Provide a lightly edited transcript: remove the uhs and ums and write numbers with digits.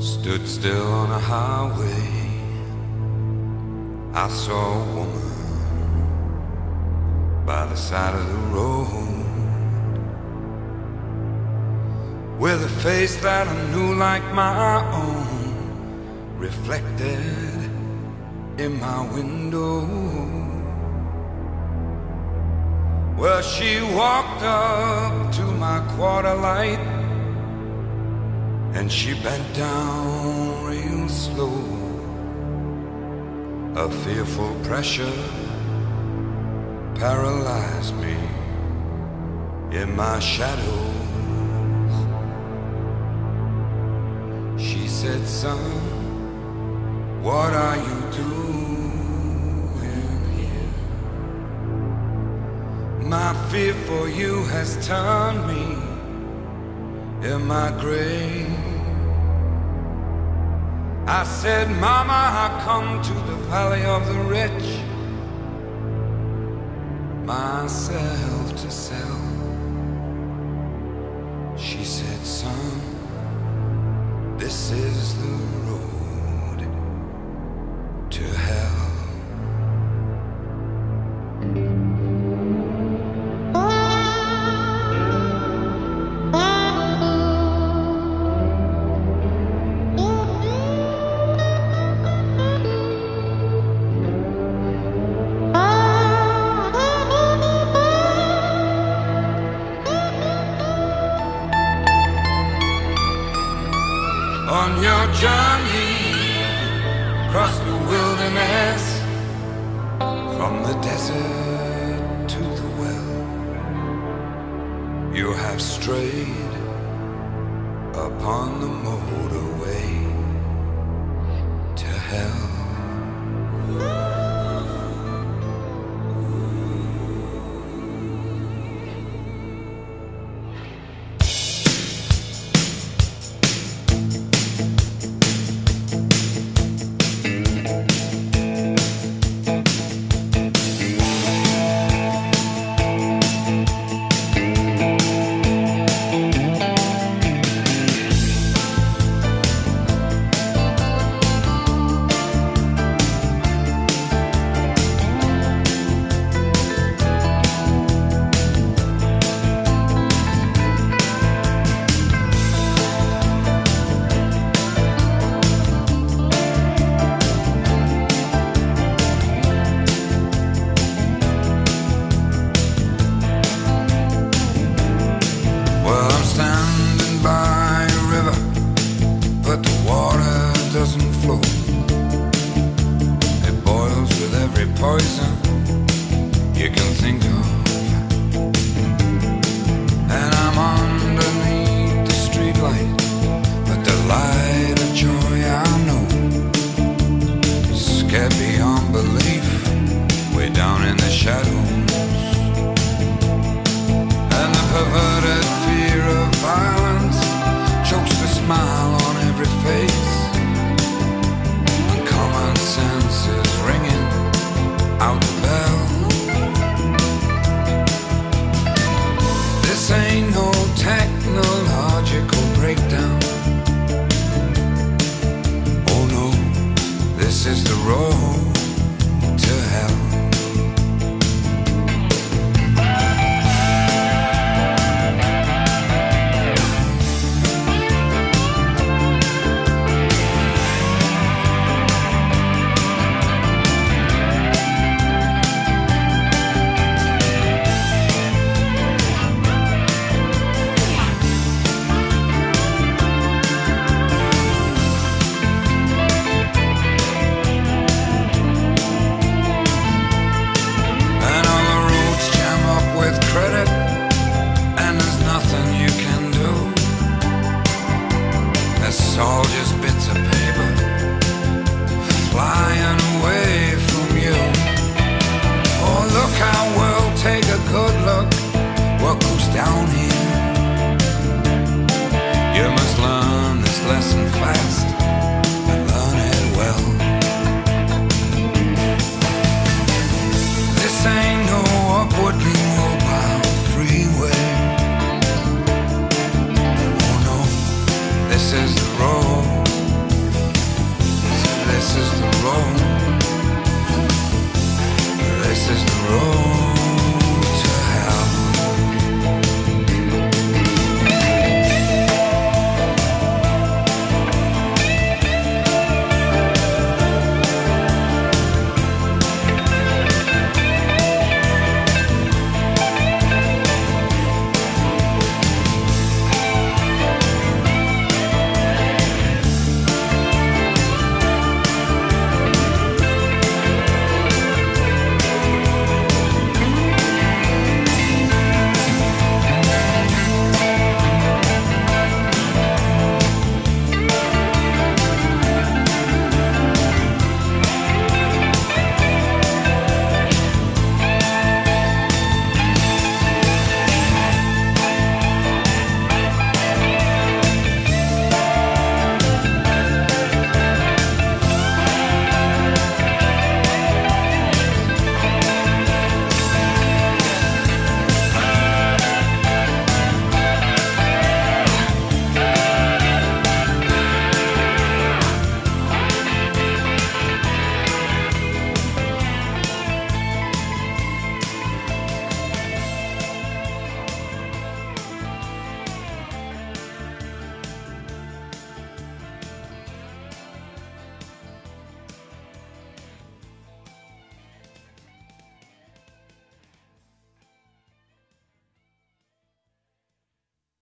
Stood still on a highway. I saw a woman by the side of the road, with a face that I knew like my own, reflected in my window. Well, she walked up to my quarter light, and she bent down real slow. A fearful pressure paralyzed me in my shadows. She said, "Son, what are you doing here? My fear for you has turned me in my grave." I said, "Mama, I come to the valley of the rich, myself to sell." She said, "Son, this is the road to hell." On your journey across the wilderness, from the desert to the well, you have strayed upon the motorway to hell. Doesn't flow. It boils with every poison you can think of, and I'm underneath the streetlight, but the light of joy I know, scared beyond belief, way down in the shadows.